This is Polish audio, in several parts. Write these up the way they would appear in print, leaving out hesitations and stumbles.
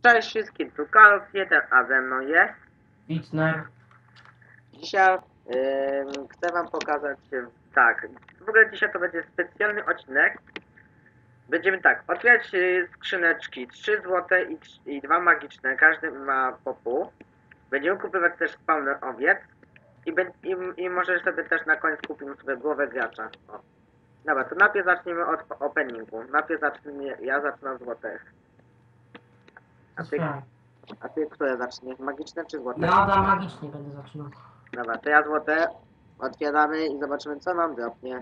Cześć wszystkim, tu Karol1, a ze mną jest Witner. Dzisiaj chcę wam pokazać, tak, w ogóle dzisiaj to będzie specjalny odcinek. Będziemy tak, otwierać skrzyneczki, 3 złote i 2 magiczne, każdy ma po pół. Będziemy kupować też spawner owiec i może sobie też na koniec kupimy sobie głowę gracza. O. Dobra, to najpierw zaczniemy od openingu. Najpierw ja zacznę od złotych. A ty które zaczniesz? Magiczne czy złote? Ja dam magicznie będę zaczynał. Dobra, to ja złote otwieramy i zobaczymy co nam dropnie.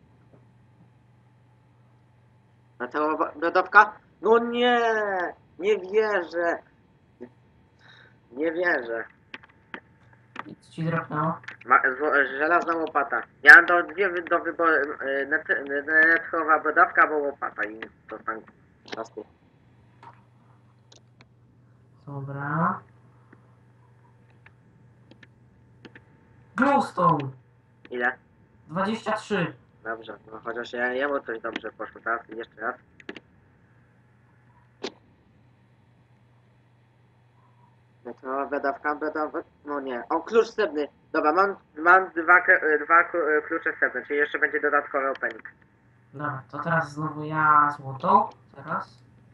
Na cała lodówka? No nie! Nie wierzę! Nie wierzę. I co ci dropnęło? Żelazna łopata. Ja mam do wyboru netrowa lodówka albo łopata i to tam czasy. Dobra. Glowstone! Ile? 23. Dobrze, no chociaż jemu coś dobrze poszło. Teraz jeszcze raz. Netrowa lodówka, no nie. O, klucz srebrny. Dobra, mam dwa klucze srebrne, czyli jeszcze będzie dodatkowy opening. Dobra, to teraz znowu ja złotą. Teraz.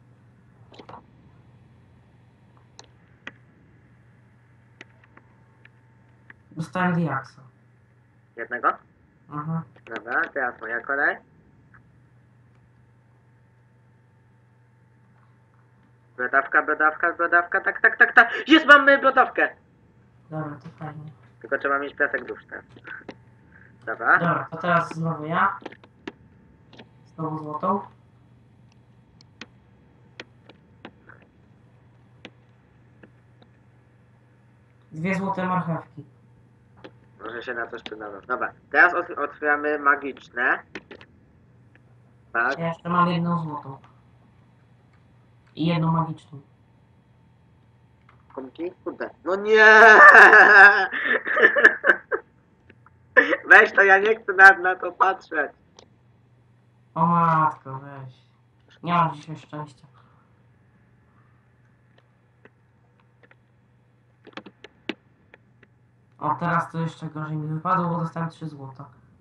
Dostałem diaksa. Jednego? Mhm. Dobra, teraz moja kolej. Brodawka, tak. Jest, mamy brodawkę! Dobra, to fajnie. Tylko trzeba mieć piasek duszny. Dobra. Dobra, to teraz znowu ja. Znowu złotą. Dwie złote marchewki. Może się na coś przydadzą. Dobra, teraz otwieramy magiczne. Tak. Ja jeszcze mam jedną złotą. I jedną magiczną. Komki? Kurde. No nie! Weź to, ja nie chcę na to patrzeć. O matko, weź. Nie mam dzisiaj szczęścia. O, teraz to jeszcze gorzej mi wypadło, bo dostałem 3 złota.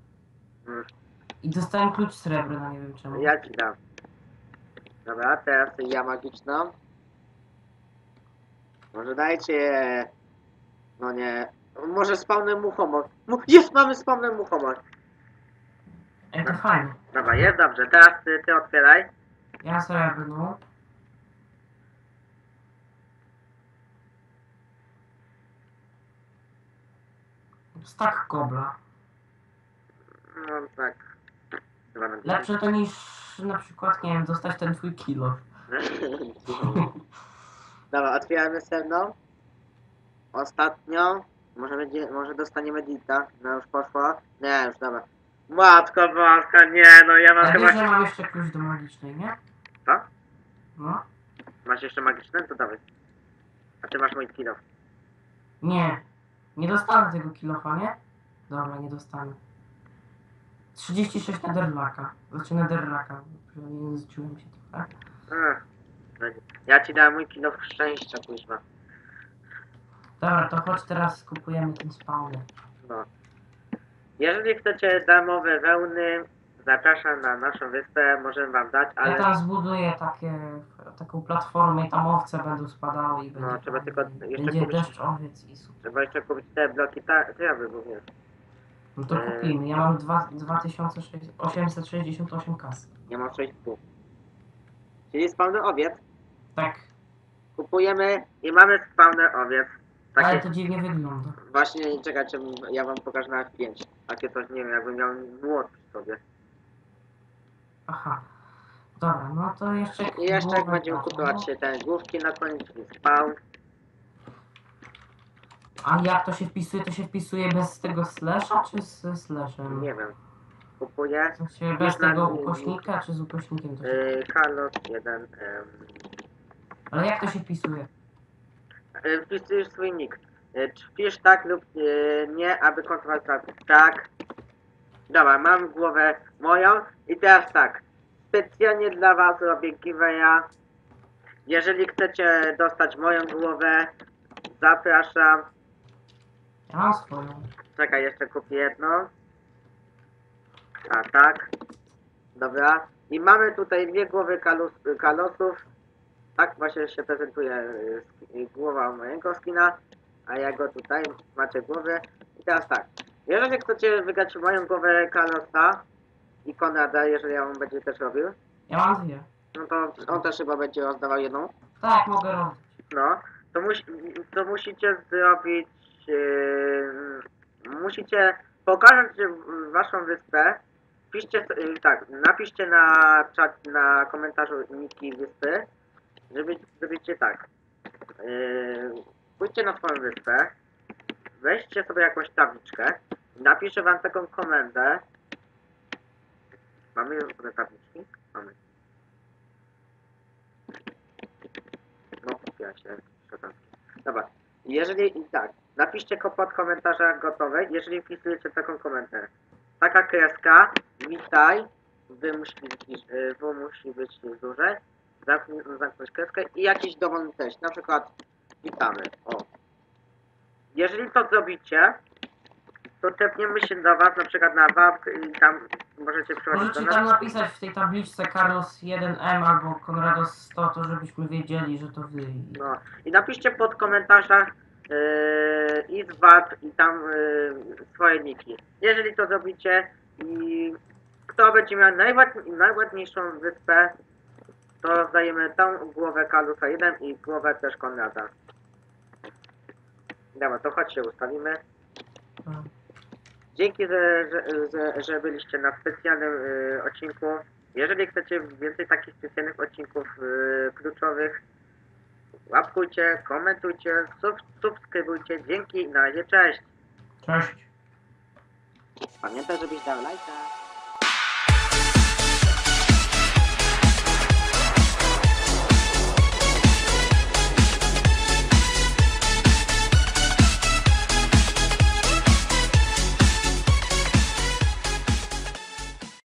I dostałem klucz srebrny, no nie wiem czemu. Ja ci dam. Dobra, teraz ja magiczną. Może dajcie... No nie... Może spawnem muchomor. Jest, mamy spawnem muchomor. Ej, to fajnie. Dobra, jest dobrze. Teraz ty otwieraj. Ja srebrną. Stak kobla. No tak. Chyba na Lepsze to niż na przykład, nie wiem, dostać ten twój kilo. Dobra, otwieramy srebrną. Ostatnią. Może dostaniemy dita. No już poszło. Nie, już dobra. Matko boska, nie no, ja mam Ja chyba... wiesz, że mam jeszcze klucz do magicznej, nie? Co? No. Masz jeszcze magiczne? To dawaj. A ty masz mój kilo. Nie. Nie dostanę tego kilofa, nie? Dobra, nie dostanę. 36 netherlaka. Znaczy netherlaka. Zdziwiłem się trochę. Ja ci dałem mój kilo szczęścia, kuźma. Dobra, to chodź teraz kupujemy ten spawner. No. Jeżeli chcecie darmowe wełny, zapraszam na naszą wyspę, możemy wam dać, ale... Ja tam zbuduję taką platformę i tam owce będą spadały i będzie, No, trzeba tylko jeszcze będzie kupić... deszcz owiec i super. Trzeba jeszcze kupić te bloki trawy również. No to kupimy. Ja mam 2868 kas. Nie mam 6,5. Czyli spawner owiec. Tak. Kupujemy i mamy spawner owiec. Ale Takie... to dziwnie wygląda. Właśnie, czekajcie, ja wam pokażę na F5. Takie coś, nie wiem, jakbym miał młot w sobie. Aha. Dobra, no to jeszcze... I jeszcze jak będziemy kupować te główki na koniec, czyli spawn. A jak to się wpisuje? To się wpisuje bez tego slasha, czy z slashem? Nie wiem. Kupuję. W sensie bez tego ukośnika, czy z ukośnikiem to się... Carlos 1. Ale jak to się wpisuje? Wpisujesz swój nick. Wpisz tak lub nie, aby kontrolować tak. Dobra, mam głowę moją i teraz tak. Specjalnie dla was robię giveawaya Jeżeli chcecie dostać moją głowę, zapraszam. Ja mam swoją. Czekaj, jeszcze kupię jedną. A tak. Dobra. I mamy tutaj dwie głowy kalosów. Tak właśnie się prezentuje głowa mojego skina. A ja go tutaj macie głowę. I teraz tak. Jeżeli chcecie wygrać moją głowę kalosa i Konrada, jeżeli on będzie też robił, Ja mam dwie. no to on też chyba będzie rozdawał jedną. Tak, mogę robić. No, to musicie zrobić. Musicie pokazać waszą wyspę. Piszcie, tak, napiszcie na czat, na komentarzu niki wyspy, żebyście tak. Pójdźcie na swoją wyspę, weźcie sobie jakąś tabliczkę, napiszę wam taką komendę. Mamy już te tabliczki? Mamy. No, kupiła się. Dobra. Jeżeli i tak, napiszcie pod komentarzach gotowe, jeżeli wpisujecie taką komentarz. Taka kreska, witaj, wy musi być duże, zamknąć kreskę i jakiś dowolny tekst, na przykład witamy, o. Jeżeli to zrobicie, to tepniemy się do was, na przykład na WAP i tam możecie przychodzić do Możecie nas. tam napisać w tej tabliczce Carlos 1M albo Konrados 100, to żebyśmy wiedzieli, że to wy. No i napiszcie pod komentarzach izwap i tam swoje niki. Jeżeli to zrobicie i kto będzie miał najładniejszą wyspę, to rozdajemy tą głowę Kalusa 1 i głowę też Konrada. Dobra, to chodź się ustawimy. No. Dzięki, że byliście na specjalnym odcinku. Jeżeli chcecie więcej takich specjalnych odcinków kluczowych, łapkujcie, komentujcie, subskrybujcie. Dzięki, na razie, cześć. Cześć. Pamiętaj, żebyś dał lajka.